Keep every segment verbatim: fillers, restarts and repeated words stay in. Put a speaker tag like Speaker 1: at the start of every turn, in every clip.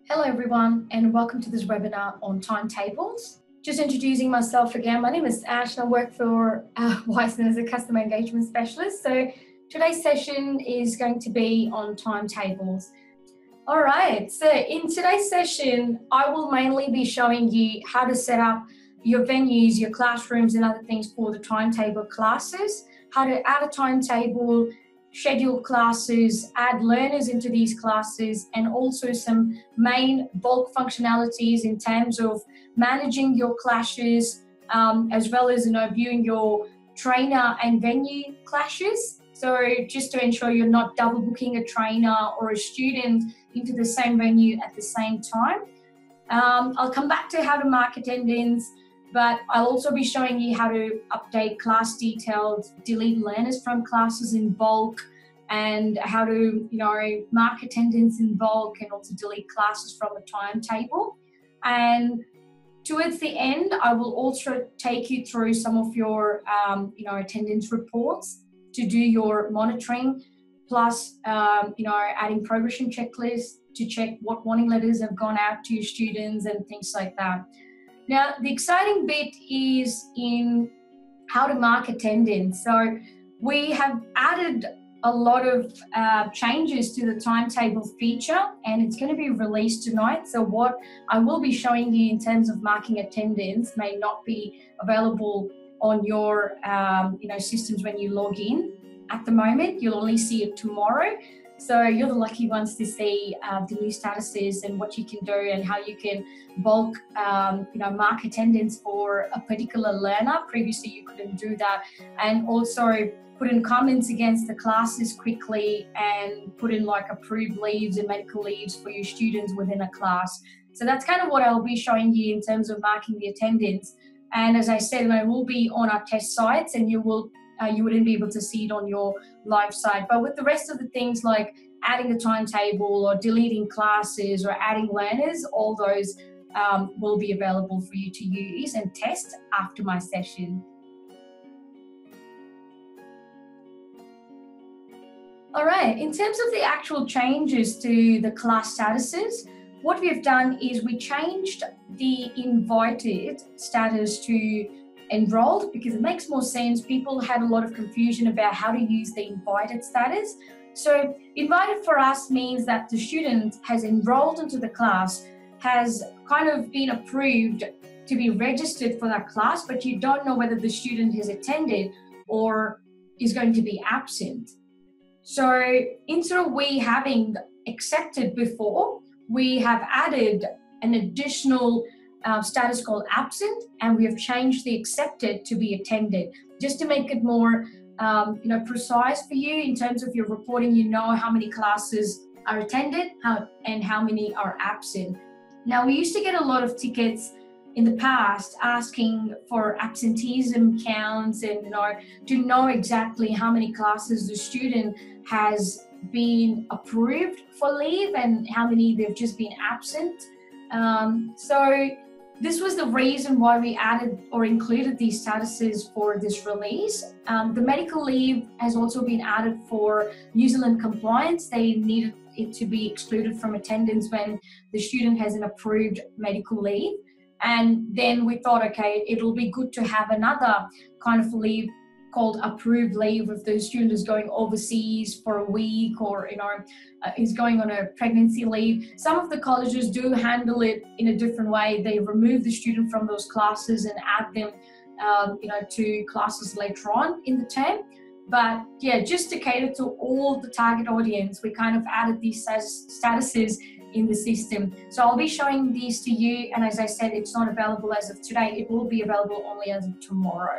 Speaker 1: Hello everyone and welcome to this webinar on timetables. Just introducing myself again, my name is Ash and I work for uh, Wiseman as a customer engagement specialist. So today's session is going to be on timetables. All right, so in today's session, I will mainly be showing you how to set up your venues, your classrooms and other things for the timetable classes, how to add a timetable, schedule classes, add learners into these classes, and also some main bulk functionalities in terms of managing your clashes, um, as well as you know viewing your trainer and venue clashes. So just to ensure you're not double booking a trainer or a student into the same venue at the same time. Um, I'll come back to how to mark attendance, but I'll also be showing you how to update class details, delete learners from classes in bulk, and how to, you know, mark attendance in bulk and also delete classes from a timetable. And towards the end, I will also take you through some of your, um, you know, attendance reports to do your monitoring, plus, um, you know, adding progression checklists to check what warning letters have gone out to your students and things like that. Now, the exciting bit is in how to mark attendance. So we have added a lot of uh, changes to the timetable feature, and it's going to be released tonight. So what I will be showing you in terms of marking attendance may not be available on your um, you know, systems when you log in at the moment. You'll only see it tomorrow. So you're the lucky ones to see uh, the new statuses and what you can do and how you can bulk, um, you know, mark attendance for a particular learner. Previously, you couldn't do that. And also put in comments against the classes quickly and put in like approved leaves and medical leaves for your students within a class. So that's kind of what I'll be showing you in terms of marking the attendance. And as I said, it will be on our test sites and you will Uh, you wouldn't be able to see it on your live site. But with the rest of the things like adding a timetable or deleting classes or adding learners, all those um, will be available for you to use and test after my session. All right, in terms of the actual changes to the class statuses, what we've done is we changed the invited status to enrolled because it makes more sense. People had a lot of confusion about how to use the invited status. So invited for us means that the student has enrolled into the class, has kind of been approved to be registered for that class, but you don't know whether the student has attended or is going to be absent. So instead of we having accepted before, we have added an additional Uh, status called absent, and we have changed the accepted to be attended, just to make it more um, you know, precise for you in terms of your reporting. You know how many classes are attended how, and how many are absent. Now, we used to get a lot of tickets in the past asking for absenteeism counts and you know, to know exactly how many classes the student has been approved for leave and how many they've just been absent. Um, so this was the reason why we added or included these statuses for this release. Um, the medical leave has also been added for New Zealand compliance. They needed it to be excluded from attendance when the student has an approved medical leave. And then we thought, okay, it'll be good to have another kind of leave called approved leave if the student is going overseas for a week or you know uh, is going on a pregnancy leave. Some of the colleges do handle it in a different way. They remove the student from those classes and add them um, you know to classes later on in the term. But yeah, just to cater to all the target audience, we kind of added these statuses in the system. So I'll be showing these to you, and as I said, it's not available as of today. It will be available only as of tomorrow.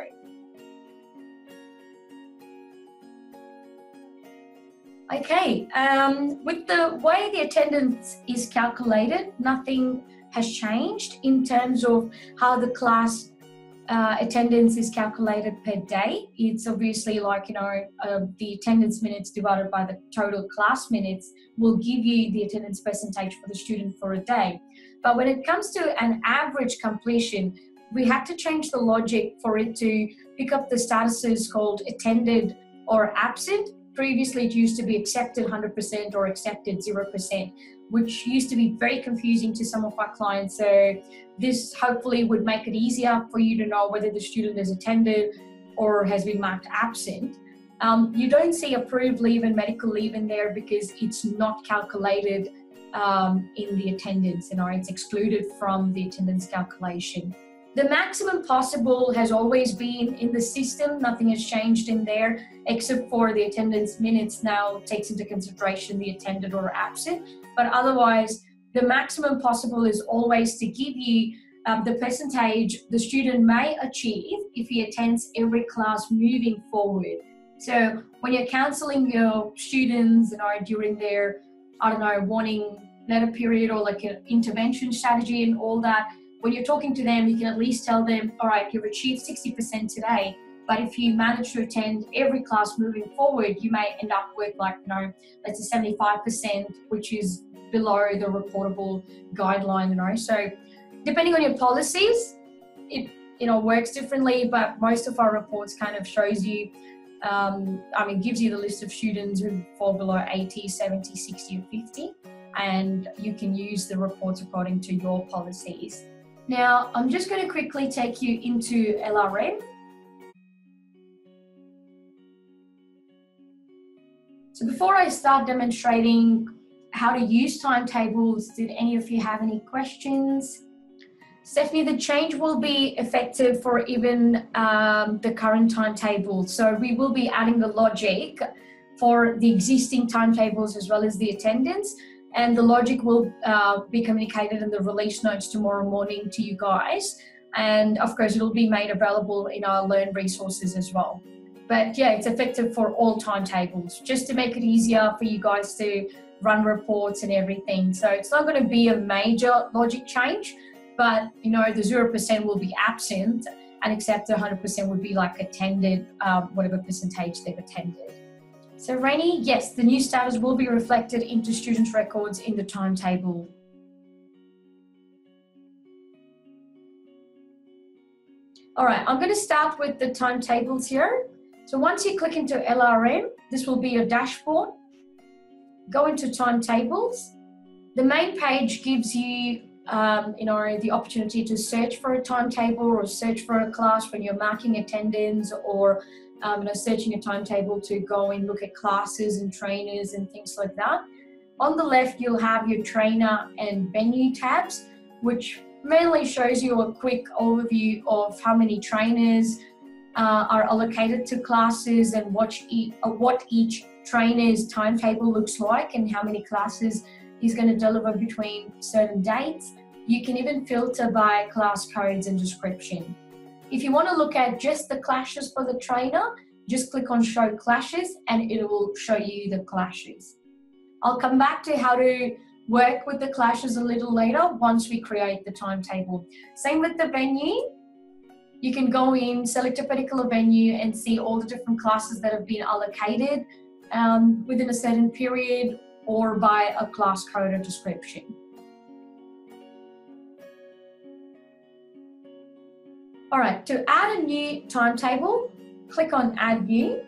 Speaker 1: Okay, um, with the way the attendance is calculated, nothing has changed in terms of how the class uh, attendance is calculated per day. It's obviously like, you know, uh, the attendance minutes divided by the total class minutes will give you the attendance percentage for the student for a day. But when it comes to an average completion, we had to change the logic for it to pick up the statuses called attended or absent. Previously, it used to be accepted one hundred percent or accepted zero percent. which used to be very confusing to some of our clients. So this hopefully would make it easier for you to know whether the student has attended or has been marked absent. Um, you don't see approved leave and medical leave in there because it's not calculated um, in the attendance, you know, it's excluded from the attendance calculation. The maximum possible has always been in the system. Nothing has changed in there, except for the attendance minutes now takes into consideration the attended or absent. But otherwise, the maximum possible is always to give you um, the percentage the student may achieve if he attends every class moving forward. So when you're counseling your students, you know, during their, I don't know, warning letter period or like an intervention strategy and all that, when you're talking to them, you can at least tell them, all right, you've achieved sixty percent today, but if you manage to attend every class moving forward, you may end up with like, you know, let's say seventy-five percent, which is below the reportable guideline, you know. So depending on your policies, it, you know, works differently, but most of our reports kind of shows you, um, I mean, gives you the list of students who fall below eighty, seventy, sixty, or fifty, and you can use the reports according to your policies. Now, I'm just going to quickly take you into L R M. So before I start demonstrating how to use timetables, did any of you have any questions? Stephanie, the change will be effective for even um, the current timetable. So we will be adding the logic for the existing timetables as well as the attendance. And the logic will uh, be communicated in the release notes tomorrow morning to you guys. And of course, it'll be made available in our Learn resources as well. But yeah, it's effective for all timetables, just to make it easier for you guys to run reports and everything. So it's not going to be a major logic change, but you know, the zero percent will be absent, and except the one hundred percent would be like attended, um, whatever percentage they've attended. So Rainey, yes, the new status will be reflected into students' records in the timetable. All right, I'm going to start with the timetables here. So once you click into L R M, this will be your dashboard. Go into timetables. The main page gives you, um, you know, the opportunity to search for a timetable or search for a class when you're marking attendance, or Um, you know, searching a timetable to go and look at classes and trainers and things like that. On the left, you'll have your trainer and venue tabs, which mainly shows you a quick overview of how many trainers uh, are allocated to classes and what, e uh, what each trainer's timetable looks like and how many classes he's going to deliver between certain dates. You can even filter by class codes and description. If you want to look at just the clashes for the trainer, just click on Show Clashes and it will show you the clashes. I'll come back to how to work with the clashes a little later once we create the timetable. Same with the venue. You can go in, select a particular venue and see all the different classes that have been allocated um, within a certain period or by a class code or description. All right, to add a new timetable, click on Add New.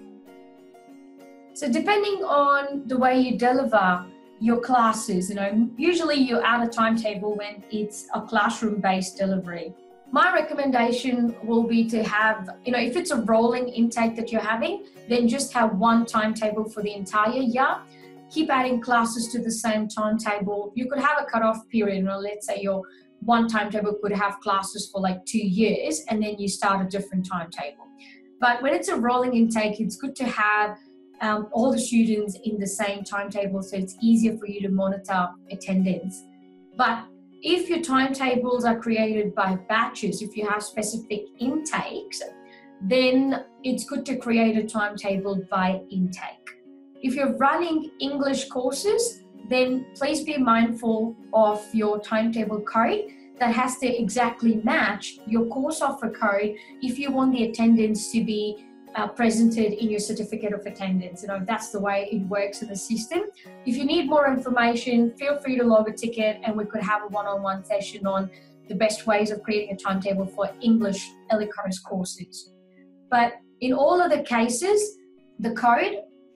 Speaker 1: So depending on the way you deliver your classes, you know, usually you add a timetable when it's a classroom-based delivery. My recommendation will be to have, you know, if it's a rolling intake that you're having, then just have one timetable for the entire year. Keep adding classes to the same timetable. You could have a cutoff period, you know, let's say your one timetable could have classes for like two years and then you start a different timetable. But when it's a rolling intake, it's good to have um, all the students in the same timetable so it's easier for you to monitor attendance. But if your timetables are created by batches, if you have specific intakes, then it's good to create a timetable by intake. If you're running English courses, then please be mindful of your timetable code that has to exactly match your course offer code if you want the attendance to be uh, presented in your certificate of attendance. You know, that's the way it works in the system. If you need more information, feel free to log a ticket and we could have a one-on-one session on the best ways of creating a timetable for English ELICOS courses. But in all of the cases, the code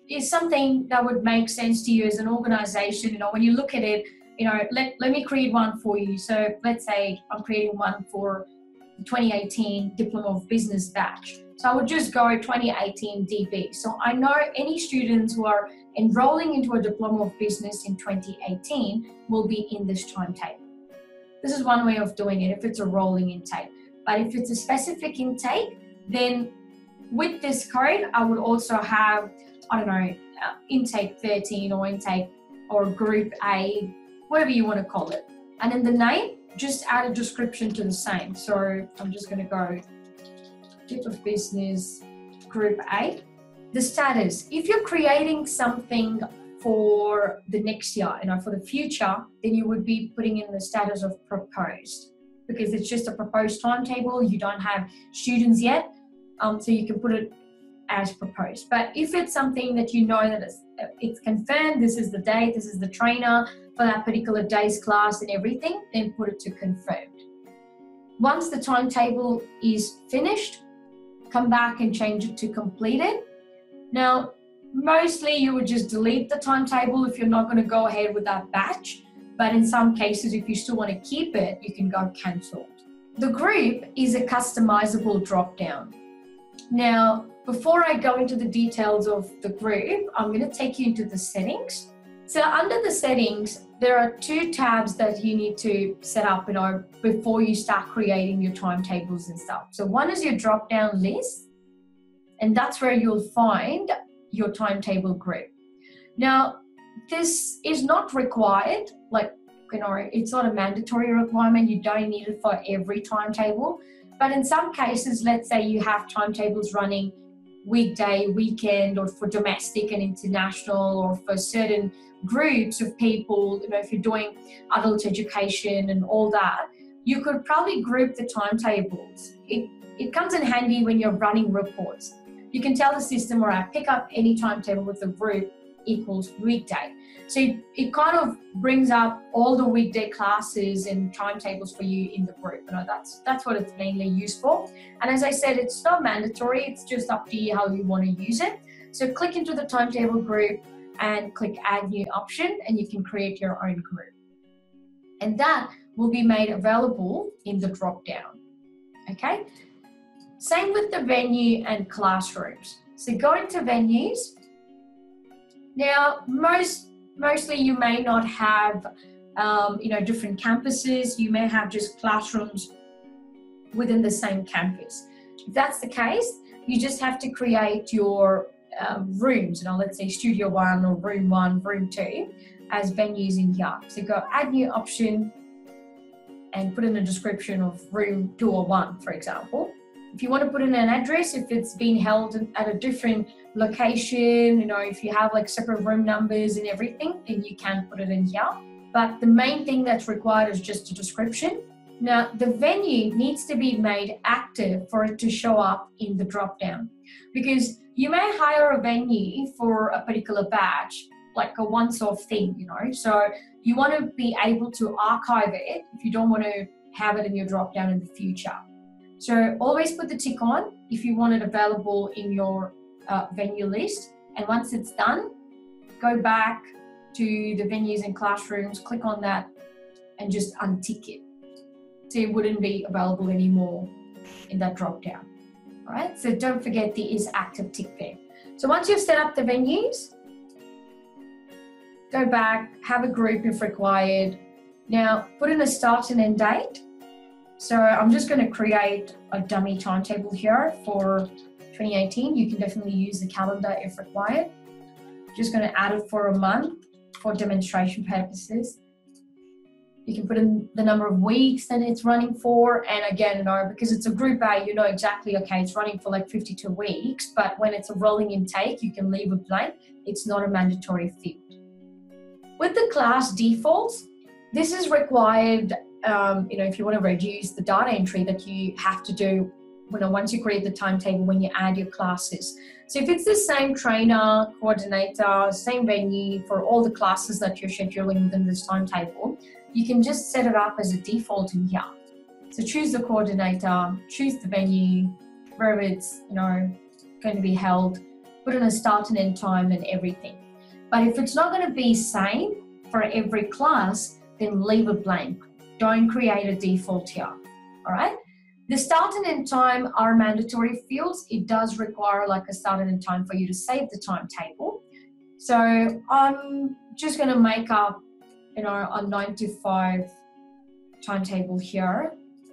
Speaker 1: is something that would make sense to you as an organization. You know, when you look at it, you know, let, let me create one for you. So let's say I'm creating one for the twenty eighteen Diploma of Business batch. So I would just go twenty eighteen D B. So I know any students who are enrolling into a Diploma of Business in twenty eighteen will be in this timetable. This is one way of doing it if it's a rolling intake. But if it's a specific intake, then with this code, I would also have, I don't know, uh, intake thirteen or intake or group A, whatever you want to call it. And in the name, just add a description to the same. So I'm just going to go Tip of Business Group A. The status, if you're creating something for the next year, you know, for the future, then you would be putting in the status of proposed, because it's just a proposed timetable. You don't have students yet, um, so you can put it as proposed. But if it's something that you know that it's, it's confirmed, this is the date, this is the trainer for that particular day's class and everything, then put it to confirmed. Once the timetable is finished, come back and change it to completed. Now, mostly you would just delete the timetable if you're not going to go ahead with that batch. But in some cases, if you still want to keep it, you can go cancelled. The group is a customizable drop-down. Now, before I go into the details of the group, I'm going to take you into the settings. So under the settings, there are two tabs that you need to set up, you know, before you start creating your timetables and stuff. So one is your drop-down list, and that's where you'll find your timetable group. Now, this is not required, like, you know, it's not a mandatory requirement. You don't need it for every timetable. But in some cases, let's say you have timetables running weekday, weekend, or for domestic and international, or for certain groups of people, you know, if you're doing adult education and all that, you could probably group the timetables. It, it comes in handy when you're running reports. You can tell the system, all right, pick up any timetable with the group equals weekday. So it, it kind of brings up all the weekday classes and timetables for you in the group. You know, that's that's what it's mainly used for. And as I said, it's not mandatory. It's just up to you how you want to use it. So click into the timetable group and click add new option, and you can create your own group. And that will be made available in the drop down. Okay. Same with the venue and classrooms. So go into venues. Now, most mostly you may not have, um, you know, different campuses. You may have just classrooms within the same campus. If that's the case, you just have to create your um, rooms. You know, let's say Studio One or Room One, Room Two, as venues in here. So go add new option and put in a description of Room Two or One, for example. If you want to put in an address, if it's being held at a different location, you know, if you have like separate room numbers and everything, then you can put it in here. But the main thing that's required is just a description. Now, the venue needs to be made active for it to show up in the drop-down, because you may hire a venue for a particular batch, like a once-off thing, you know, so you want to be able to archive it if you don't want to have it in your drop-down in the future. So always put the tick on if you want it available in your uh, venue list. And once it's done, go back to the venues and classrooms, click on that and just untick it. So it wouldn't be available anymore in that drop down. All right, so don't forget the is active tick there. So once you've set up the venues, go back, have a group if required. Now put in a start and end date. So I'm just going to create a dummy timetable here for twenty eighteen. You can definitely use the calendar if required. Just going to add it for a month for demonstration purposes. You can put in the number of weeks that it's running for. And again, you know, because it's a group A, you know exactly, okay, it's running for like fifty-two weeks, but when it's a rolling intake, you can leave it blank. It's not a mandatory field. With the class defaults, this is required. Um, you know, if you want to reduce the data entry that you have to do, you know, once you create the timetable when you add your classes. So if it's the same trainer, coordinator, same venue for all the classes that you're scheduling within this timetable, you can just set it up as a default in here. So choose the coordinator, choose the venue, wherever it's, you know, going to be held, put in a start and end time and everything. But if it's not going to be same for every class, then leave it blank. Don't create a default here, all right? The start and end time are mandatory fields. It does require like a start and end time for you to save the timetable. So I'm just going to make up, you know, a nine to five timetable here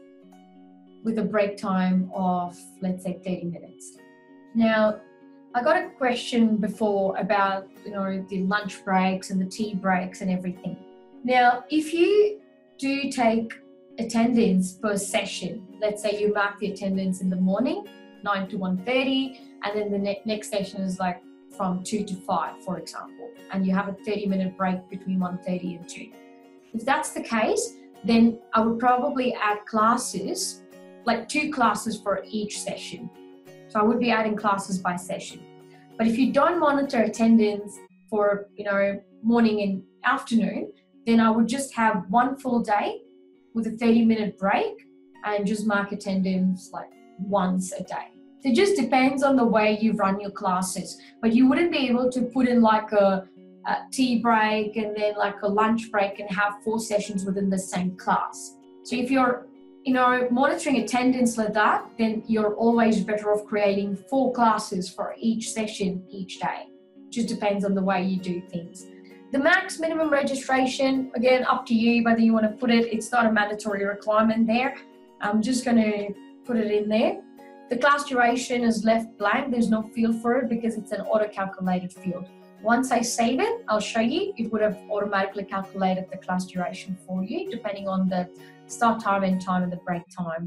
Speaker 1: with a break time of, let's say, thirty minutes. Now, I got a question before about, you know, the lunch breaks and the tea breaks and everything. Now, if you do take attendance per session, let's say you mark the attendance in the morning, nine to one thirty, and then the ne next session is like from two to five, for example, and you have a thirty minute break between one thirty and two. If that's the case, then I would probably add classes, like two classes for each session. So I would be adding classes by session. But if you don't monitor attendance for, you know, morning and afternoon, then I would just have one full day with a thirty minute break and just mark attendance like once a day. It just depends on the way you run your classes, but you wouldn't be able to put in like a, a tea break and then like a lunch break and have four sessions within the same class. So if you're, you know, monitoring attendance like that, then you're always better off creating four classes for each session each day. It just depends on the way you do things. The max minimum registration, again, up to you whether you want to put it. It's not a mandatory requirement there. I'm just going to put it in there. The class duration is left blank. There's no field for it because it's an auto-calculated field. Once I save it, I'll show you. It would have automatically calculated the class duration for you, depending on the start time, end time, and the break time.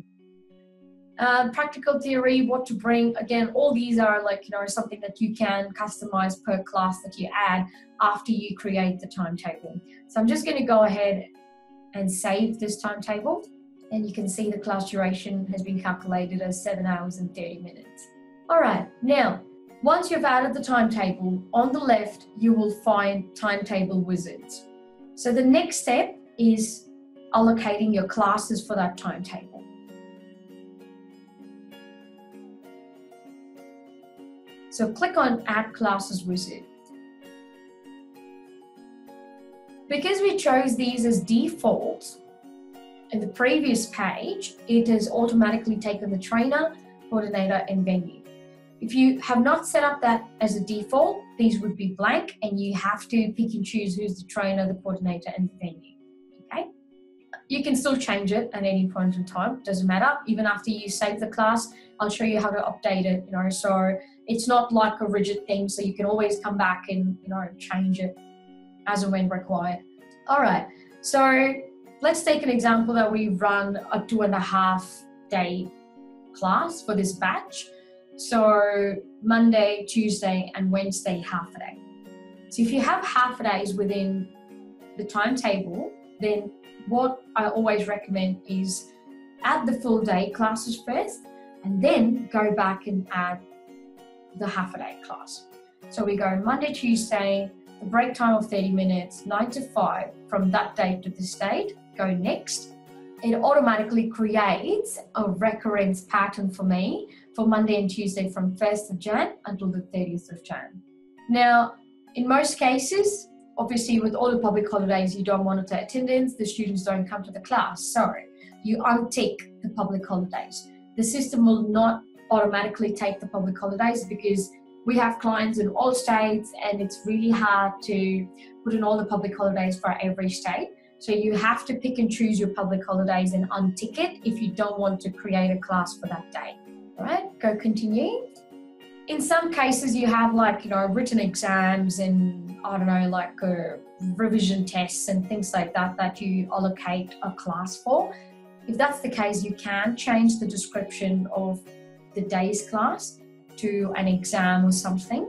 Speaker 1: Uh, practical theory, what to bring. Again, all these are like, you know, something that you can customize per class that you add after you create the timetable. So I'm just going to go ahead and save this timetable. And you can see the class duration has been calculated as seven hours and thirty minutes. All right, now, once you've added the timetable, on the left, you will find timetable wizards. So the next step is allocating your classes for that timetable. So click on Add Classes Wizard. Because we chose these as default in the previous page, it has automatically taken the trainer, coordinator, and venue. If you have not set up that as a default, these would be blank and you have to pick and choose who's the trainer, the coordinator, and the venue, okay? You can still change it at any point in time, doesn't matter. Even after you save the class, I'll show you how to update it, you know, so it's not like a rigid thing, so you can always come back and, you know, change it as and when required. All right, so let's take an example that we run a two and a half day class for this batch. So Monday, Tuesday, and Wednesday, half a day. So if you have half a days within the timetable, then what I always recommend is add the full day classes first, and then go back and add the half a day class. So we go Monday, Tuesday, the break time of thirty minutes, nine to five, from that date to this date, go next. It automatically creates a recurrence pattern for me for Monday and Tuesday from first of January until the thirtieth of January. Now, in most cases, obviously with all the public holidays, you don't monitor attendance, the students don't come to the class, so you untick the public holidays. The system will not automatically take the public holidays because we have clients in all states and it's really hard to put in all the public holidays for every state. So you have to pick and choose your public holidays and untick it if you don't want to create a class for that day. All right, go continue. In some cases you have like, you know, written exams and I don't know, like uh, revision tests and things like that that you allocate a class for. If that's the case, you can change the description of the day's class to an exam or something.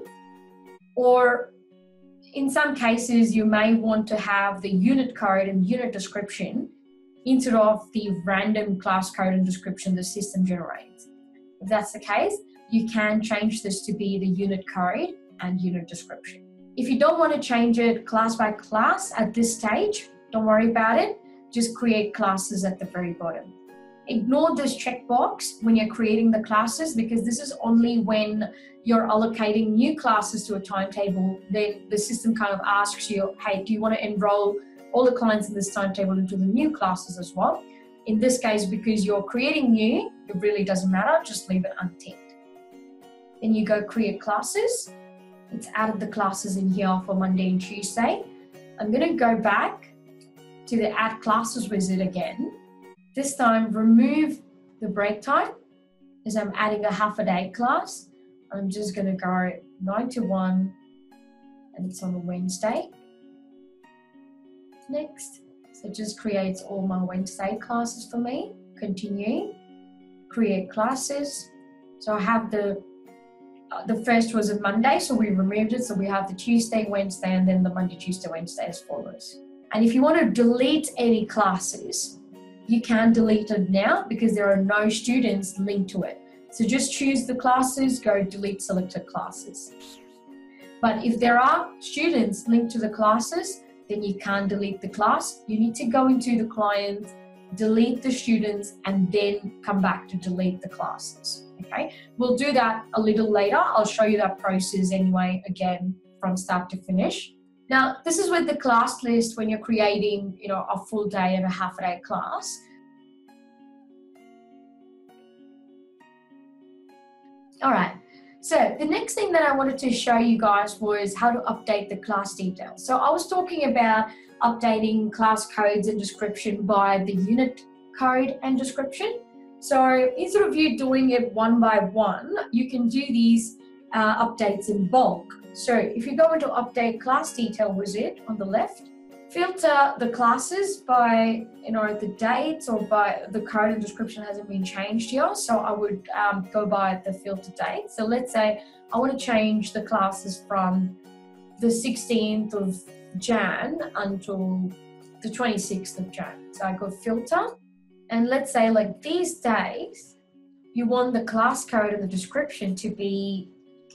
Speaker 1: Or in some cases, you may want to have the unit code and unit description instead of the random class code and description the system generates. If that's the case, you can change this to be the unit code and unit description. If you don't want to change it class by class at this stage, don't worry about it. Just create classes at the very bottom. Ignore this checkbox when you're creating the classes, because this is only when you're allocating new classes to a timetable. Then the system kind of asks you, hey, do you want to enroll all the clients in this timetable into the new classes as well? In this case, because you're creating new, it really doesn't matter, just leave it unticked. Then you go create classes. It's added the classes in here for Monday and Tuesday. I'm going to go back to the add classes wizard again. This time, remove the break time, as I'm adding a half a day class. I'm just going to go nine to one, and it's on a Wednesday. Next. So it just creates all my Wednesday classes for me. Continue. Create classes. So I have the, uh, the first was a Monday, so we removed it. So we have the Tuesday, Wednesday, and then the Monday, Tuesday, Wednesday as follows. And if you want to delete any classes, you can delete it now because there are no students linked to it. So just choose the classes, go delete selected classes. But if there are students linked to the classes, then you can't delete the class. You need to go into the client, delete the students, and then come back to delete the classes, okay? We'll do that a little later. I'll show you that process anyway, again, from start to finish. Now, this is with the class list when you're creating, you know, a full day and a half a day class. All right, so the next thing that I wanted to show you guys was how to update the class details. So I was talking about updating class codes and description by the unit code and description. So instead of you doing it one by one, you can do these uh, updates in bulk. So if you go into update class detail wizard on the left, filter the classes by, you know, the dates or by the code and description hasn't been changed here. So I would um, go by the filter date. So let's say I want to change the classes from the sixteenth of Jan until the twenty-sixth of Jan. So I go filter, and let's say like these days, you want the class code and the description to be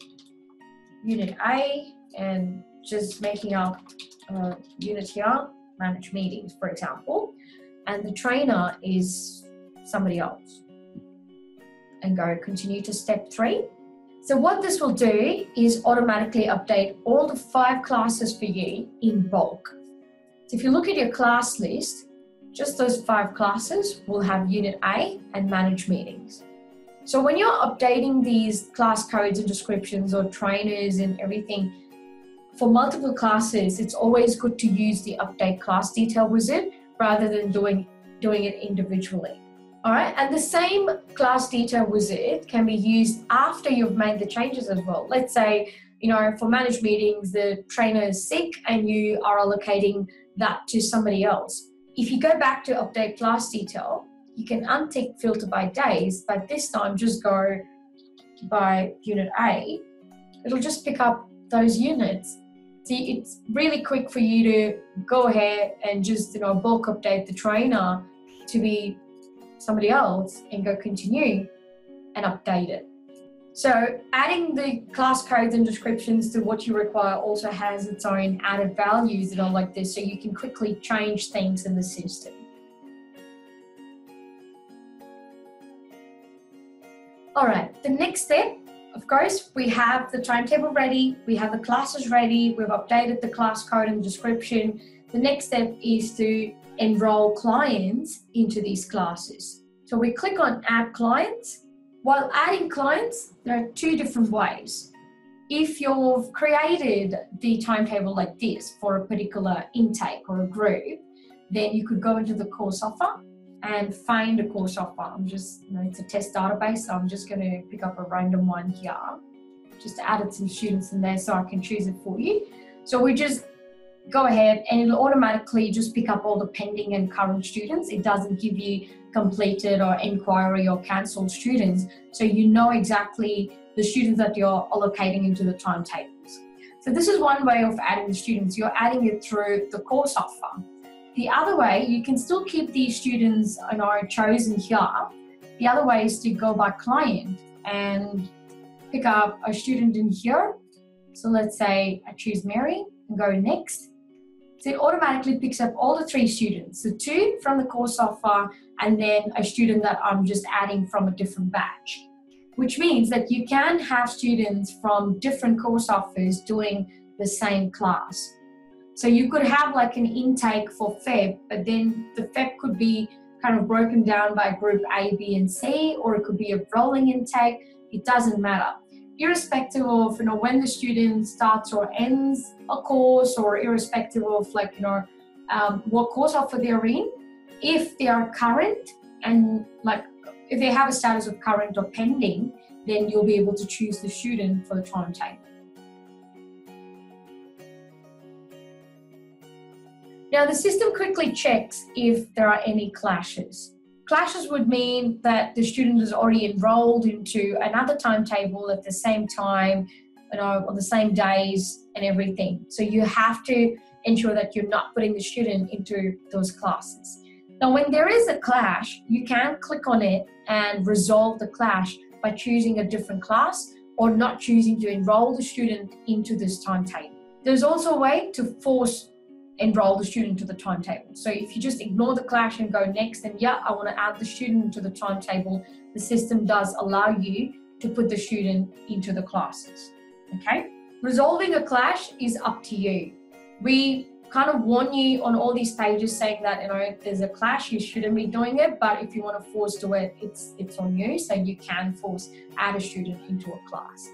Speaker 1: Unit A, and just making up uh, unit here, manage meetings, for example, and the trainer is somebody else. And go continue to step three. So what this will do is automatically update all the five classes for you in bulk. So if you look at your class list, just those five classes will have Unit A and manage meetings. So when you're updating these class codes and descriptions or trainers and everything for multiple classes, it's always good to use the update class detail wizard rather than doing, doing it individually. All right, and the same class detail wizard can be used after you've made the changes as well. Let's say, you know, for managed meetings, the trainer is sick and you are allocating that to somebody else. If you go back to update class detail, you can untick filter by days, but this time just go by unit A. It'll just pick up those units. See, it's really quick for you to go ahead and just, you know, bulk update the trainer to be somebody else and go continue and update it. So adding the class codes and descriptions to what you require also has its own added values that are like this, so you can quickly change things in the system. All right, the next step, of course, we have the timetable ready, we have the classes ready, we've updated the class code and description. The next step is to enroll clients into these classes. So we click on add clients. While adding clients, there are two different ways. If you've created the timetable like this for a particular intake or a group, then you could go into the course offer and find a course offer. I'm just, you know, it's a test database, so I'm just going to pick up a random one here. Just added some students in there so I can choose it for you. So we just go ahead and it'll automatically just pick up all the pending and current students. It doesn't give you completed or inquiry or cancelled students. So you know exactly the students that you're allocating into the timetables. So this is one way of adding the students. You're adding it through the course offer. The other way, you can still keep these students, you know, chosen here. The other way is to go by client and pick up a student in here. So let's say I choose Mary and go next. So it automatically picks up all the three students, the two from the course offer, and then a student that I'm just adding from a different batch, which means that you can have students from different course offers doing the same class. So you could have like an intake for Feb, but then the Feb could be kind of broken down by group A, B, and C, or it could be a rolling intake. It doesn't matter. Irrespective of, you know, when the student starts or ends a course, or irrespective of like, you know, um, what course offer they're in, if they are current and like, if they have a status of current or pending, then you'll be able to choose the student for the timetable. Now the system quickly checks if there are any clashes. Clashes would mean that the student is already enrolled into another timetable at the same time, you know, on the same days and everything. So you have to ensure that you're not putting the student into those classes. Now, when there is a clash, you can click on it and resolve the clash by choosing a different class or not choosing to enroll the student into this timetable. There's also a way to force enroll the student to the timetable. So if you just ignore the clash and go next, and yeah, I want to add the student into the timetable, the system does allow you to put the student into the classes, okay? Resolving a clash is up to you. We kind of warn you on all these pages saying that, you know, if there's a clash, you shouldn't be doing it, but if you want to force do it, it's, it's on you, so you can force add a student into a class.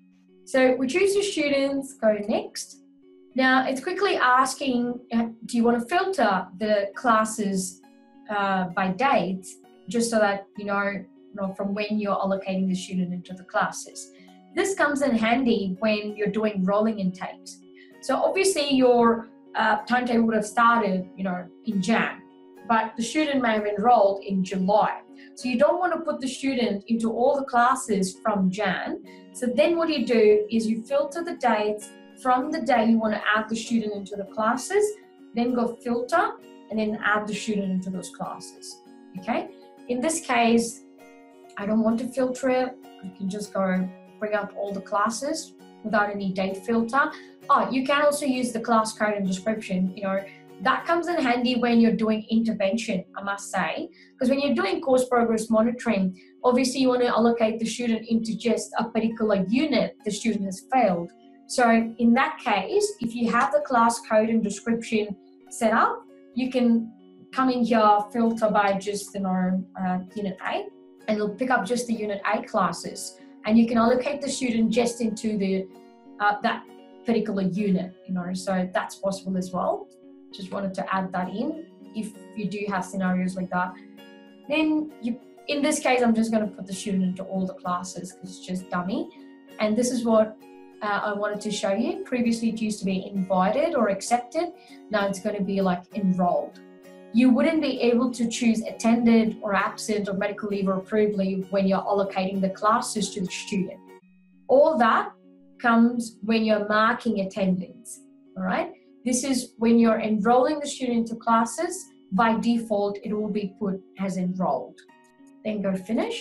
Speaker 1: So we choose the students, go next. Now it's quickly asking, do you want to filter the classes uh, by date, just so that you know, you know from when you're allocating the student into the classes. This comes in handy when you're doing rolling intakes. So obviously your uh, timetable would have started, you know, in Jan, but the student may have enrolled in July. So you don't want to put the student into all the classes from Jan. So then what you do is you filter the dates from the day you want to add the student into the classes, then go filter and then add the student into those classes, okay? In this case, I don't want to filter it. You can just go bring up all the classes without any date filter. Oh, you can also use the class code and description. You know, that comes in handy when you're doing intervention, I must say, because when you're doing course progress monitoring, obviously you want to allocate the student into just a particular unit the student has failed. So in that case, if you have the class code and description set up, you can come in here, filter by just, you know, uh, unit A, and it'll pick up just the unit A classes. And you can allocate the student just into the uh, that particular unit, you know, so that's possible as well. Just wanted to add that in if you do have scenarios like that. Then you, in this case, I'm just going to put the student into all the classes because it's just dummy. And this is what Uh, I wanted to show you. Previously it used to be invited or accepted. Now it's going to be like enrolled. You wouldn't be able to choose attended or absent or medical leave or approved leave when you're allocating the classes to the student. All that comes when you're marking attendance, all right? This is when you're enrolling the student into classes. By default, it will be put as enrolled. Then go finish.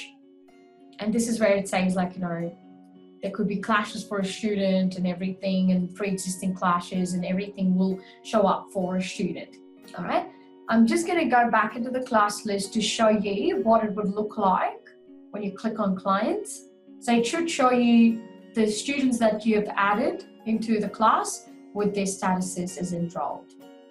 Speaker 1: And this is where it says like, you know, there could be clashes for a student and everything, and pre-existing clashes, and everything will show up for a student. All right. I'm just going to go back into the class list to show you what it would look like when you click on clients. So it should show you the students that you have added into the class with their statuses as enrolled.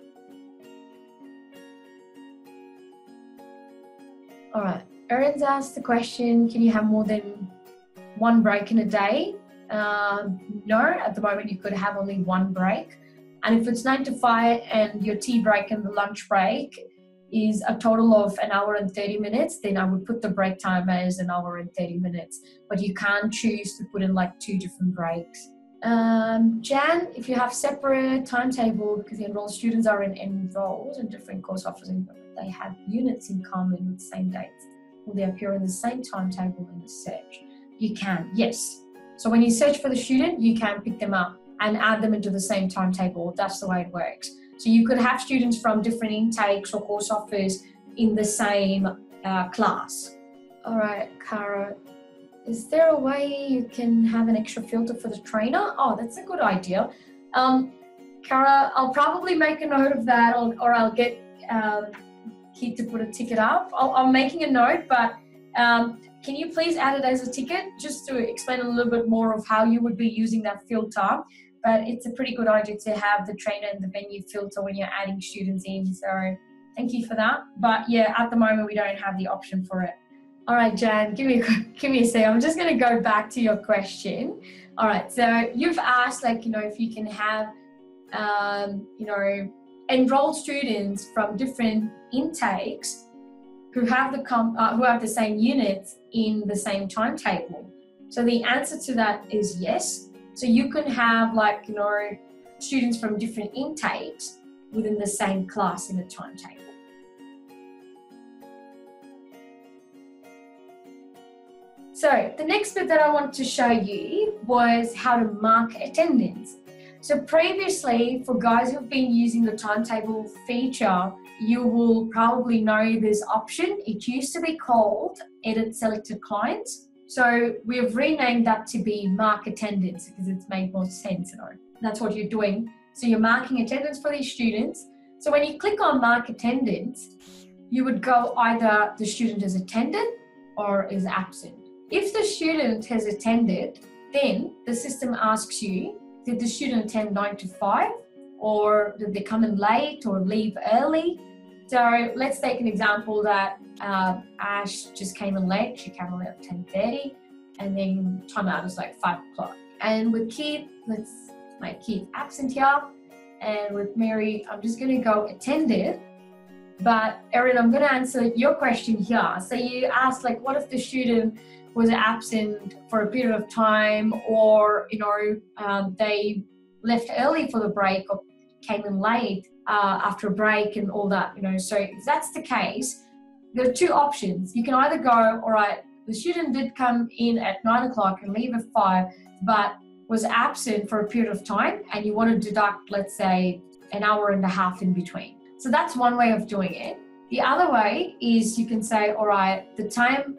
Speaker 1: All right. Erin's asked the question, can you have more than one break in a day? Um, no, at the moment you could have only one break. And if it's nine to five and your tea break and the lunch break is a total of an hour and thirty minutes, then I would put the break time as an hour and thirty minutes. But you can't choose to put in like two different breaks. Um, Jan, if you have separate timetable because the enrolled students are in enrolled in different course offers, they have units in common with the same dates, will they appear in the same timetable in the search? You can, yes. So when you search for the student, you can pick them up and add them into the same timetable. That's the way it works. So you could have students from different intakes or course offers in the same uh, class. All right, Cara, is there a way you can have an extra filter for the trainer? Oh, that's a good idea. Um, Cara, I'll probably make a note of that, or, or I'll get um, Keith to put a ticket up. I'll, I'm making a note, but um, can you please add it as a ticket just to explain a little bit more of how you would be using that filter? But it's a pretty good idea to have the trainer and the venue filter when you're adding students in. So thank you for that. But yeah, at the moment we don't have the option for it. All right, Jan, give me a, give me a second. I'm just going to go back to your question. All right, so you've asked, like, you know, if you can have, um, you know, enrolled students from different intakes who have the com uh, who have the same units in the same timetable. So the answer to that is yes. So you can have, like, you know, students from different intakes within the same class in the timetable. So the next bit that I want to show you was how to mark attendance. So previously, for guys who've been using the timetable feature, you will probably know this option. It used to be called Edit Selected Clients. So we have renamed that to be Mark Attendance because it's made more sense, you know. That's what you're doing. So you're marking attendance for these students. So when you click on Mark Attendance, you would go either the student is attended or is absent. If the student has attended, then the system asks you, did the student attend nine to five, or did they come in late or leave early? So let's take an example that uh, Ash just came in late. She came in at ten thirty, and then timeout is like five o'clock. And with Keith, let's make Keith absent here. And with Mary, I'm just going to go attended. But Erin, I'm going to answer your question here. So you asked, like, what if the student was absent for a period of time, or, you know, um, they left early for the break or came in late uh, after a break and all that, you know. So if that's the case, there are two options. You can either go, all right, the student did come in at nine o'clock and leave at five, but was absent for a period of time, and you want to deduct, let's say, an hour and a half in between. So that's one way of doing it. The other way is you can say, all right, the time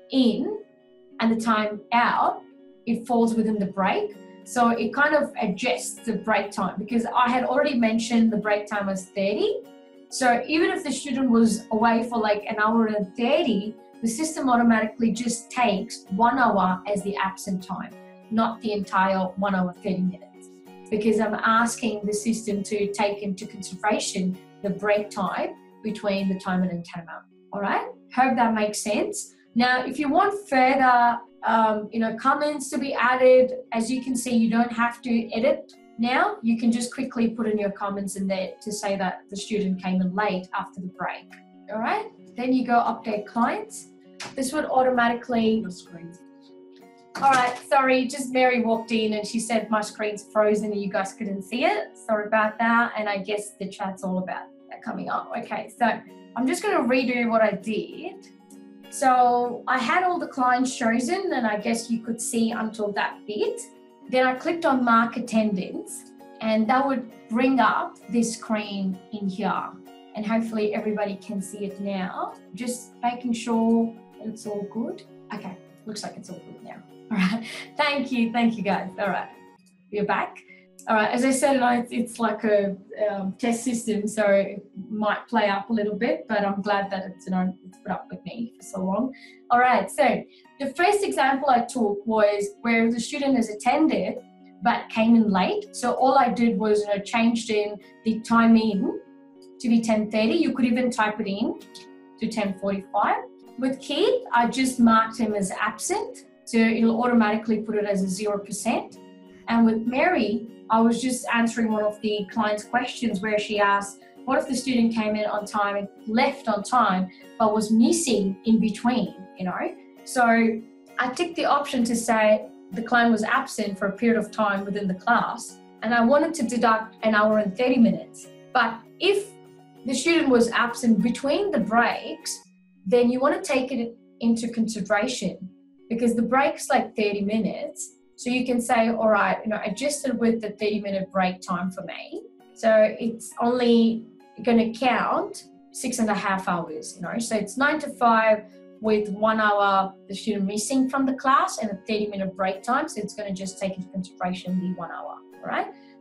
Speaker 1: in and the time out, it falls within the break. So it kind of adjusts the break time, because I had already mentioned the break time was thirty. So even if the student was away for like an hour and thirty, the system automatically just takes one hour as the absent time, not the entire one hour, thirty minutes, because I'm asking the system to take into consideration the break time between the timer and timeout. All right, hope that makes sense. Now, if you want further, um, you know, comments to be added, as you can see, you don't have to edit now. You can just quickly put in your comments in there to say that the student came in late after the break. All right, then you go update clients. This would automatically.
Speaker 2: Your screen's
Speaker 1: All right, sorry, just Mary walked in and she said my screen's frozen and you guys couldn't see it. Sorry about that. And I guess the chat's all about that coming up. Okay, so I'm just going to redo what I did. So I had all the clients chosen, and I guess you could see until that bit. Then I clicked on Mark Attendance, and that would bring up this screen in here. And hopefully everybody can see it now. Just making sure that it's all good. Okay, looks like it's all good now. All right, thank you, thank you guys. All right, we're back. All right, as I said, it's, it's like a um, test system, so it might play up a little bit, but I'm glad that it's, you know, it's put up with me for so long. All right, so the first example I took was where the student has attended but came in late. So all I did was, you know, changed in the time in to be ten thirty. You could even type it in to ten forty-five. With Keith, I just marked him as absent, so it'll automatically put it as a zero percent. And with Mary, I was just answering one of the client's questions where she asked, what if the student came in on time and left on time, but was missing in between, you know? So I ticked the option to say the client was absent for a period of time within the class, and I wanted to deduct an hour and thirty minutes. But if the student was absent between the breaks, then you want to take it into consideration, because the break's like thirty minutes. So you can say, all right, you know, adjusted with the thirty minute break time for me. So it's only going to count six and a half hours, you know. So it's nine to five with one hour the student missing from the class and a thirty minute break time. So it's going to just take into consideration the one hour, all right?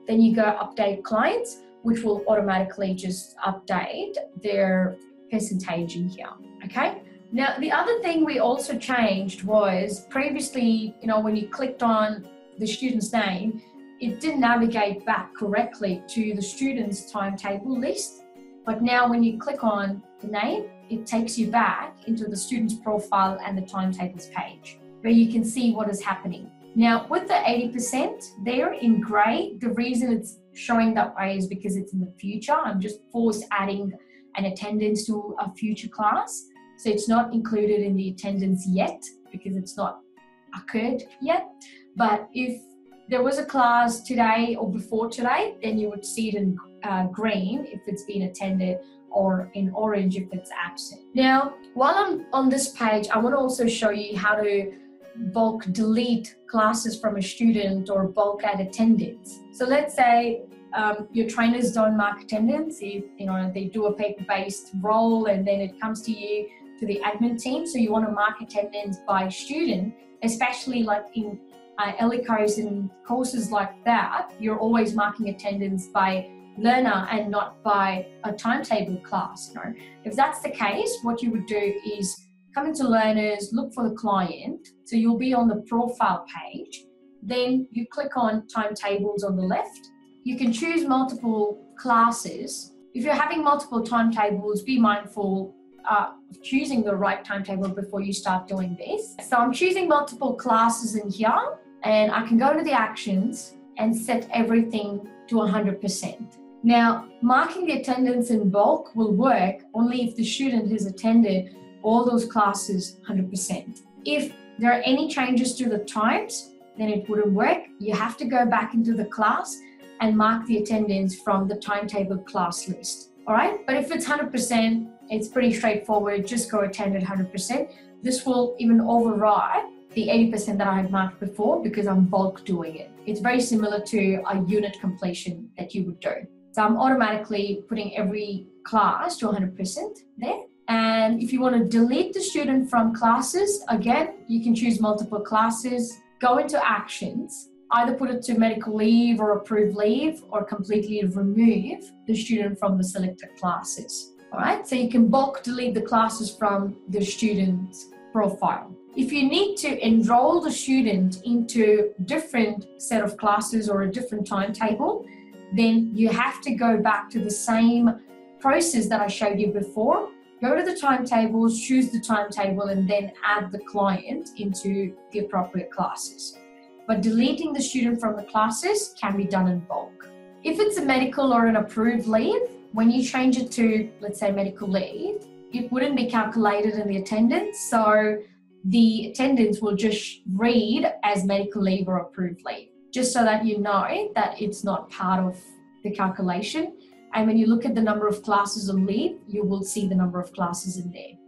Speaker 1: then you go update clients, which will automatically just update their percentage in here, okay? Now, the other thing we also changed was previously, you know, when you clicked on the student's name, it didn't navigate back correctly to the student's timetable list. But now when you click on the name, it takes you back into the student's profile and the timetables page, where you can see what is happening. Now, with the eighty percent there in gray, the reason it's showing that way is because it's in the future. I'm just force adding an attendance to a future class. So it's not included in the attendance yet because it's not occurred yet. But if there was a class today or before today, then you would see it in uh, green if it's been attended, or in orange if it's absent. Now, while I'm on this page, I want to also show you how to bulk delete classes from a student or bulk add attendance. So let's say um, your trainers don't mark attendance. If, you know, they do a paper-based role and then it comes to you, to the admin team. So you want to mark attendance by student, especially like in uh, ELICOs and courses like that, you're always marking attendance by learner and not by a timetable class. You know, if that's the case, what you would do is come into learners, look for the client. So you'll be on the profile page. Then you click on timetables on the left. You can choose multiple classes. If you're having multiple timetables, be mindful uh, of choosing the right timetable before you start doing this. So I'm choosing multiple classes in here, and I can go to the actions and set everything to one hundred percent. Now, marking the attendance in bulk will work only if the student has attended all those classes one hundred percent. If there are any changes to the times, then it wouldn't work. You have to go back into the class and mark the attendance from the timetable class list. All right, but if it's one hundred percent, it's pretty straightforward. Just go attend at one hundred percent. This will even override the eighty percent that I had marked before because I'm bulk doing it. It's very similar to a unit completion that you would do. So I'm automatically putting every class to one hundred percent there. And if you want to delete the student from classes, again, you can choose multiple classes, go into actions, either put it to medical leave or approved leave, or completely remove the student from the selected classes. All right, so you can bulk delete the classes from the student's profile. If you need to enroll the student into different set of classes or a different timetable, then you have to go back to the same process that I showed you before. Go to the timetables, choose the timetable, and then add the client into the appropriate classes. But deleting the student from the classes can be done in bulk. If it's a medical or an approved leave, when you change it to, let's say, medical leave, it wouldn't be calculated in the attendance. So the attendance will just read as medical leave or approved leave, just so that you know that it's not part of the calculation. And when you look at the number of classes on leave, you will see the number of classes in there.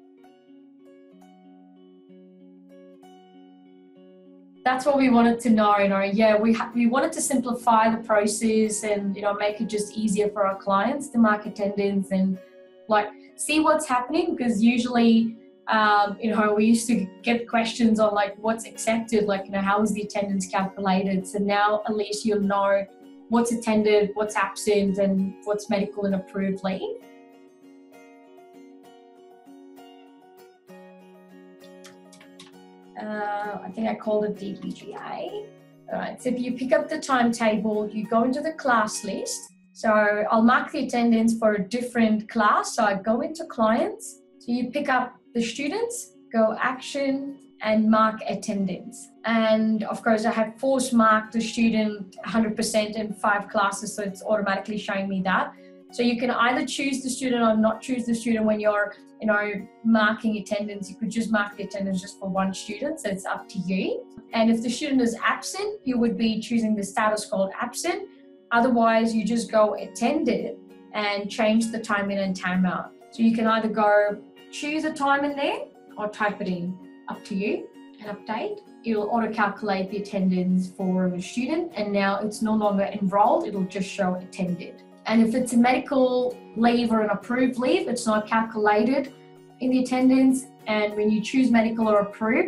Speaker 1: That's what we wanted to know. You know, yeah, we we wanted to simplify the process and, you know, make it just easier for our clients to mark attendance and like see what's happening, because usually, um, you know, we used to get questions on like what's accepted, like, you know, how is the attendance calculated? So now at least you'll know what's attended, what's absent, and what's medical and approved leave. Uh, I think I called it D P G A. All right, so if you pick up the timetable, you go into the class list. So I'll mark the attendance for a different class. So I go into clients. So you pick up the students, go action, and mark attendance. And of course, I have force marked the student one hundred percent in five classes, so it's automatically showing me that. So you can either choose the student or not choose the student when you're, you know, marking attendance. You could just mark the attendance just for one student, so it's up to you. And if the student is absent, you would be choosing the status called absent. Otherwise, you just go attended and change the time in and time out. So you can either go choose a time in there or type it in, up to you, and update. It'll auto-calculate the attendance for the student, and now it's no longer enrolled, it'll just show attended. And if it's a medical leave or an approved leave, it's not calculated in the attendance. And when you choose medical or approved,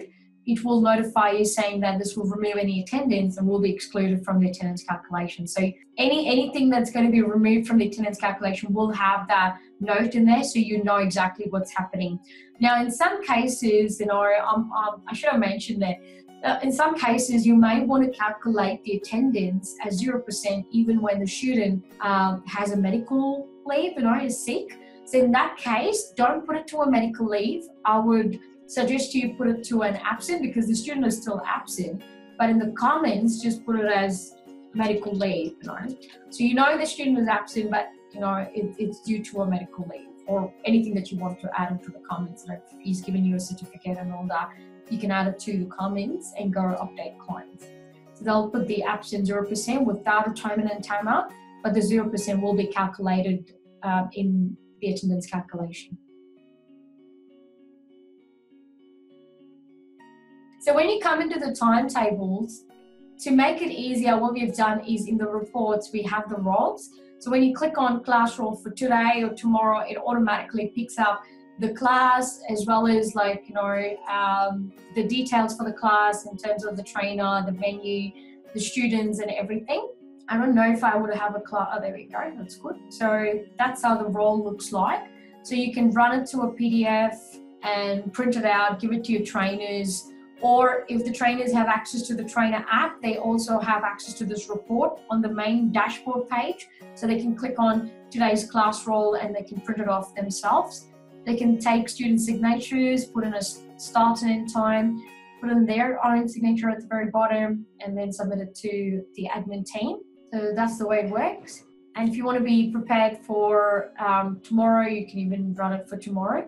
Speaker 1: it will notify you saying that this will remove any attendance and will be excluded from the attendance calculation. So any anything that's going to be removed from the attendance calculation will have that note in there, so you know exactly what's happening. Now, in some cases, you know, um, um, I should have mentioned that uh, in some cases you may want to calculate the attendance as zero percent even when the student um, has a medical leave, you know, is sick. So in that case, don't put it to a medical leave. I would suggest you put it to an absent because the student is still absent. But in the comments, just put it as medical leave, you know. So you know the student is absent, but you know it, it's due to a medical leave or anything that you want to add into the comments. Like if he's given you a certificate and all that, you can add it to the comments and go update clients. So they'll put the absent zero percent without a time in and time out, but the zero percent will be calculated um, in the attendance calculation. So when you come into the timetables, to make it easier, what we've done is in the reports, we have the roles. So when you click on class role for today or tomorrow, it automatically picks up the class as well as like, you know, um, the details for the class in terms of the trainer, the venue, the students and everything. I don't know if I would have a class. Oh, there we go. That's good. So that's how the role looks like. So you can run it to a P D F and print it out, give it to your trainers. Or if the trainers have access to the trainer app, they also have access to this report on the main dashboard page. So they can click on today's class role and they can print it off themselves. They can take student signatures, put in a start and end time, put in their own signature at the very bottom, and then submit it to the admin team. So that's the way it works. And if you want to be prepared for um, tomorrow, you can even run it for tomorrow.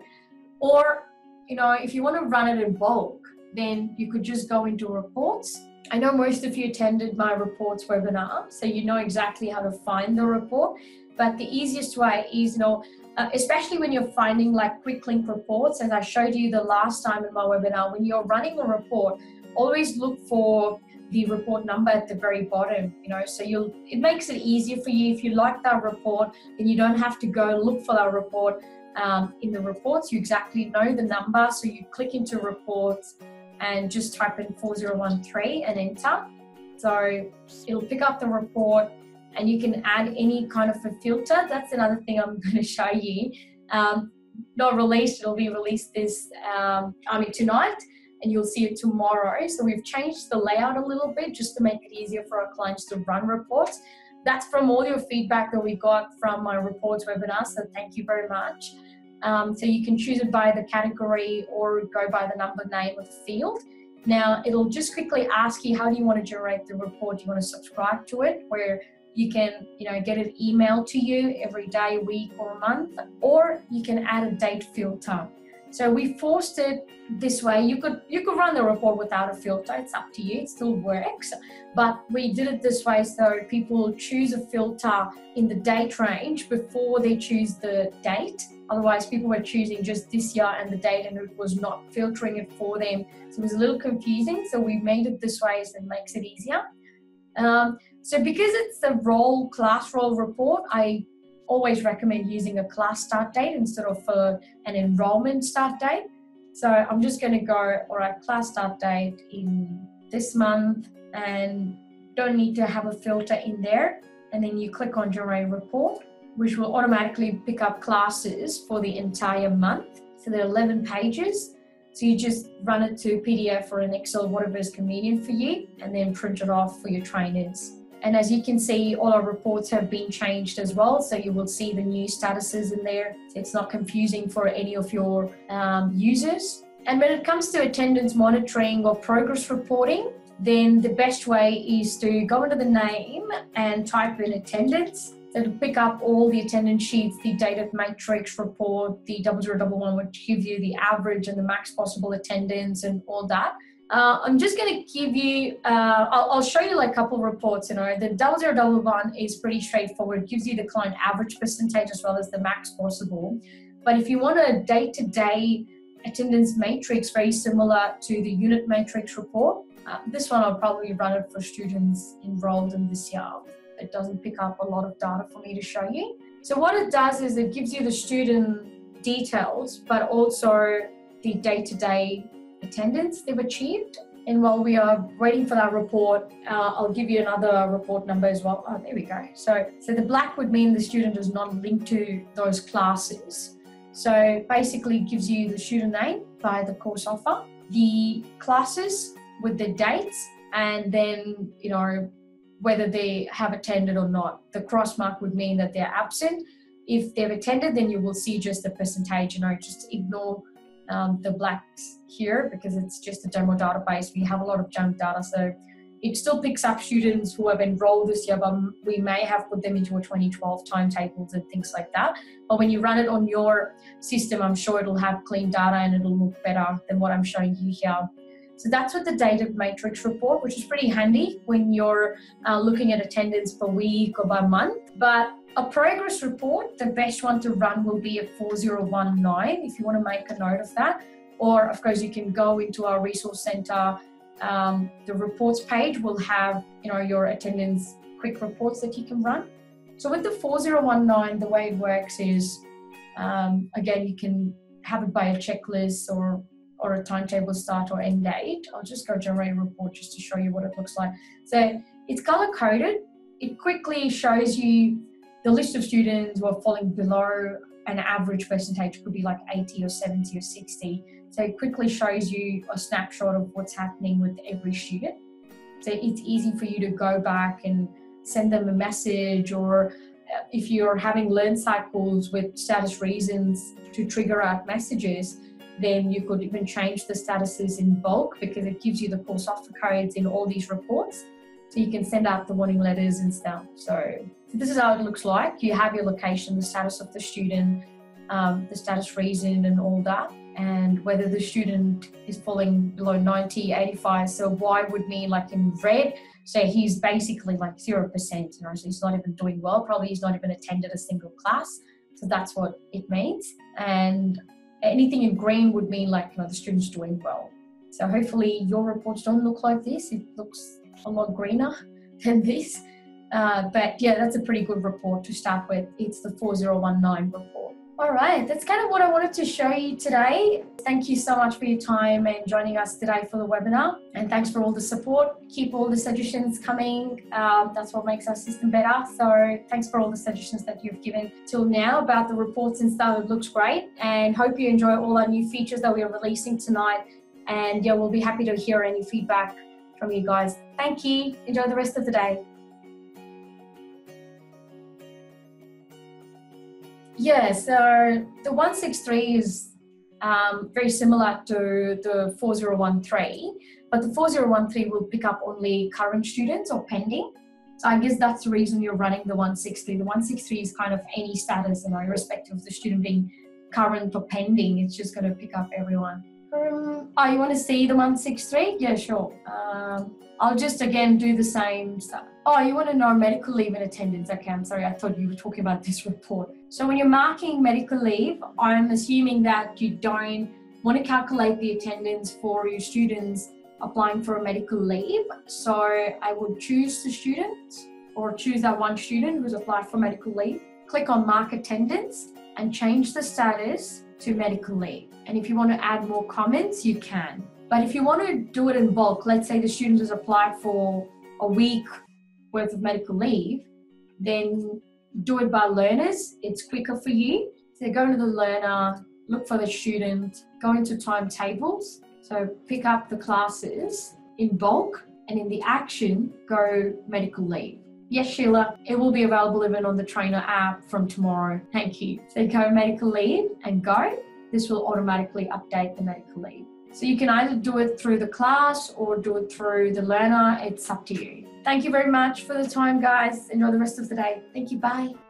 Speaker 1: Or, you know, if you want to run it in bulk, then you could just go into reports. I know most of you attended my reports webinar, so you know exactly how to find the report. But the easiest way is, you know, uh, especially when you're finding like quick link reports, as I showed you the last time in my webinar, when you're running a report, always look for the report number at the very bottom, you know, so you'll, it makes it easier for you. If you like that report, then you don't have to go look for that report um, in the reports. You exactly know the number, so you click into reports and just type in four zero one three and enter. So it'll pick up the report and you can add any kind of a filter. That's another thing I'm going to show you. Um, not released, it'll be released this, um, I mean tonight, and you'll see it tomorrow. So we've changed the layout a little bit just to make it easier for our clients to run reports. That's from all your feedback that we got from my reports webinar, so thank you very much. Um, so you can choose it by the category or go by the number, name of the field. Now it'll just quickly ask you, how do you want to generate the report? Do you want to subscribe to it, where you can, you know, get it emailed to you every day, week or month, or you can add a date filter. So we forced it this way. You could you could run the report without a filter. It's up to you. It still works. But we did it this way so people choose a filter in the date range before they choose the date. Otherwise, people were choosing just this year and the date, and it was not filtering it for them. So it was a little confusing. So we made it this way so it makes it easier. Um, so because it's a role, class role report, I always recommend using a class start date instead of uh, an enrollment start date. So I'm just going to go, all right, class start date in this month, and don't need to have a filter in there. And then you click on generate report, which will automatically pick up classes for the entire month. So there are eleven pages. So you just run it to P D F or an Excel, whatever is convenient for you, and then print it off for your trainers. And as you can see, all our reports have been changed as well. So you will see the new statuses in there. So it's not confusing for any of your um, users. And when it comes to attendance monitoring or progress reporting, then the best way is to go into the name and type in attendance. So it'll pick up all the attendance sheets, the data matrix report, the double zero double one, which gives you the average and the max possible attendance and all that. Uh, I'm just going to give you, uh, I'll, I'll show you like a couple of reports. You know, the double zero double one is pretty straightforward. It gives you the client average percentage as well as the max possible. But if you want a day-to-day attendance matrix, very similar to the unit matrix report, uh, this one I'll probably run it for students enrolled in this year. It doesn't pick up a lot of data for me to show you. So what it does is it gives you the student details, but also the day-to-day attendance they've achieved. And while we are waiting for that report, uh, I'll give you another report number as well. Oh, there we go. So, so the black would mean the student is not linked to those classes. So basically it gives you the student name by the course offer, the classes with the dates, and then, you know, whether they have attended or not. The cross mark would mean that they're absent. If they've attended, then you will see just the percentage, you know, just ignore um, the blacks here because it's just a demo database. We have a lot of junk data, so it still picks up students who have enrolled this year, but we may have put them into a twenty twelve timetables and things like that. But when you run it on your system, I'm sure it'll have clean data and it'll look better than what I'm showing you here. So that's what the data matrix report, which is pretty handy when you're uh, looking at attendance per week or by month. But a progress report, the best one to run will be a four zero one nine if you want to make a note of that. Or of course you can go into our resource center. Um, the reports page will have, you know, your attendance quick reports that you can run. So with the four zero one nine, the way it works is, um, again, you can have it by a checklist or or a timetable start or end date. I'll just go generate a report just to show you what it looks like. So it's color coded. It quickly shows you the list of students who are falling below an average percentage, could be like eighty or seventy or sixty. So it quickly shows you a snapshot of what's happening with every student. So it's easy for you to go back and send them a message, or if you're having learn cycles with status reasons to trigger out messages, then you could even change the statuses in bulk because it gives you the course offer codes in all these reports. So you can send out the warning letters and stuff. So, so this is how it looks like. You have your location, the status of the student, um, the status reason and all that, and whether the student is falling below ninety, eighty-five. So Y would mean like in red. So he's basically like zero percent, you know, so he's not even doing well. Probably he's not even attended a single class. So that's what it means. And anything in green would mean like, you know, the student's doing well. So hopefully your reports don't look like this. It looks a lot greener than this. Uh, but yeah, that's a pretty good report to start with. It's the four zero one nine report. All right, that's kind of what I wanted to show you today. Thank you so much for your time and joining us today for the webinar. And thanks for all the support. Keep all the suggestions coming. Um, that's what makes our system better. So thanks for all the suggestions that you've given till now about the reports and stuff. It looks great. And hope you enjoy all our new features that we are releasing tonight. And yeah, we'll be happy to hear any feedback from you guys. Thank you. Enjoy the rest of the day. Yeah, so the one six three is um, very similar to the four zero one three, but the four zero one three will pick up only current students or pending. So I guess that's the reason you're running the one six three. The one six three is kind of any status, you know, irrespective of the student being current or pending. It's just going to pick up everyone. Um, oh, you want to see the one six three? Yeah, sure. Um, I'll just again do the same stuff. Oh, you want to know medical leave and attendance? Okay, I'm sorry, I thought you were talking about this report. So when you're marking medical leave, I'm assuming that you don't want to calculate the attendance for your students applying for a medical leave. So I would choose the student or choose that one student who's applied for medical leave, click on mark attendance and change the status to medical leave. And if you want to add more comments, you can. But if you want to do it in bulk, let's say the student has applied for a week worth of medical leave, then do it by learners. It's quicker for you. So go to the learner, look for the student, go into timetables. So pick up the classes in bulk and in the action, go medical leave. Yes, Sheila, it will be available even on the trainer app from tomorrow. Thank you. So go medical leave and go. This will automatically update the medical leave. So you can either do it through the class or do it through the learner. It's up to you. Thank you very much for the time, guys. Enjoy the rest of the day. Thank you. Bye.